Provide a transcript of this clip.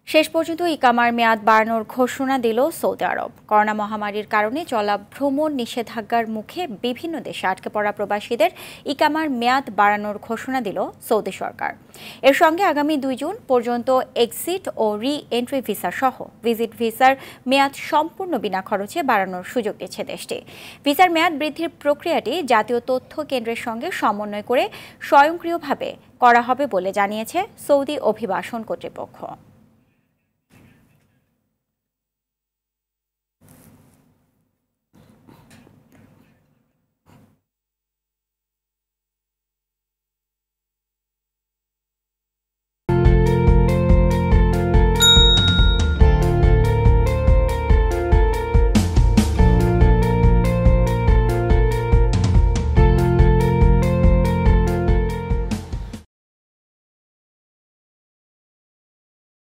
শেষ পর্যন্ত ইকামার মেয়াদ বাড়ানোর ঘোষণা দিল সৌদি আরব। করোনা মহামারীর কারণে চলা ভ্রমণ নিষেধাজ্ঞার মুখে বিভিন্ন দেশে আটকে পড়া প্রবাসীদের ইকামার মেয়াদ বাড়ানোর ঘোষণা দিল সৌদি সরকার। এর সঙ্গে আগামী 2 জুন পর্যন্ত এক্সিট ও রি এন্ট্রি ভিসা সহ ভিজিট ভিসার মেয়াদ সম্পূর্ণ বিনা খরচে বাড়ানোর সুযোগ দিচ্ছে দেশটি। ভিসার মেয়াদ বৃদ্ধির প্রক্রিয়াটি জাতীয় তথ্য কেন্দ্রের সঙ্গে সমন্বয় করে স্বয়ংক্রিয়ভাবে করা হবে বলে জানিয়েছে সৌদি অভিবাসন কর্তৃপক্ষ।